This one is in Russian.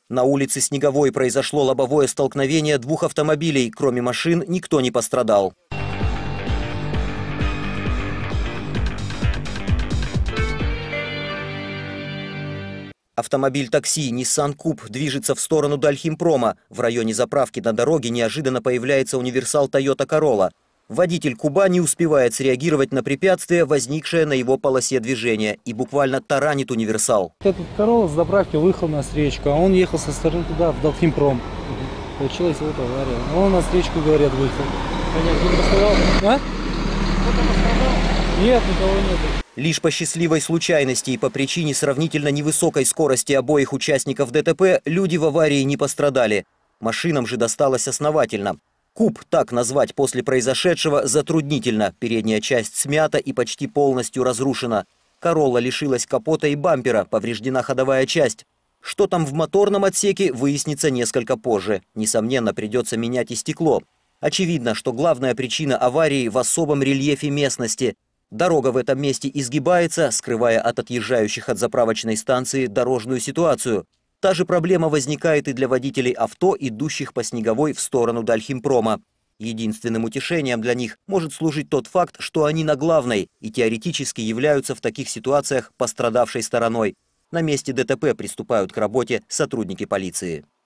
На улице Снеговой произошло лобовое столкновение двух автомобилей. Кроме машин, никто не пострадал. Автомобиль такси Nissan Куб движется в сторону Дальхимпрома. В районе заправки на дороге неожиданно появляется универсал Toyota Corolla. Водитель Куба не успевает среагировать на препятствие, возникшее на его полосе движения, и буквально таранит универсал. Этот Corolla с заправки выехал на встречку, а он ехал со стороны туда, в Дальхимпром. Получилась вот авария. Он на встречку, говорят, выехал. Понятно, не пострадал? А? Кто-то пострадал? Нет, никого нет. Лишь по счастливой случайности и по причине сравнительно невысокой скорости обоих участников ДТП люди в аварии не пострадали. Машинам же досталось основательно. Куб так назвать после произошедшего затруднительно. Передняя часть смята и почти полностью разрушена. Королла лишилась капота и бампера, повреждена ходовая часть. Что там в моторном отсеке, выяснится несколько позже. Несомненно, придется менять и стекло. Очевидно, что главная причина аварии в особом рельефе местности. Дорога в этом месте изгибается, скрывая от отъезжающих от заправочной станции дорожную ситуацию. Та же проблема возникает и для водителей авто, идущих по Снеговой в сторону Дальхимпрома. Единственным утешением для них может служить тот факт, что они на главной и теоретически являются в таких ситуациях пострадавшей стороной. На месте ДТП приступают к работе сотрудники полиции.